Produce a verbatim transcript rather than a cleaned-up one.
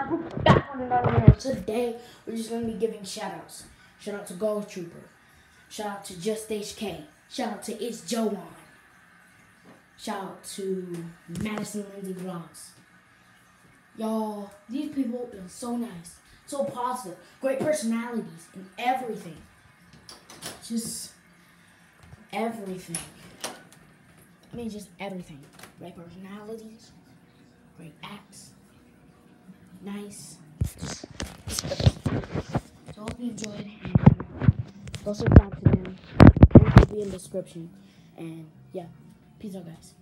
up? We're back on another video. Today, we're just going to be giving shout-outs. Shout out to Gold Trooper. Shout out to Just H K. Shout out to It's Joan. Shout out to Madison Lindsay Vlogs. Y'all, these people are so nice, so positive, great personalities, and everything. Just everything. I mean, just everything. Great personalities, great acts, nice. So hope you enjoyed, and go subscribe to them. Link will be in the description. And yeah, peace out, guys.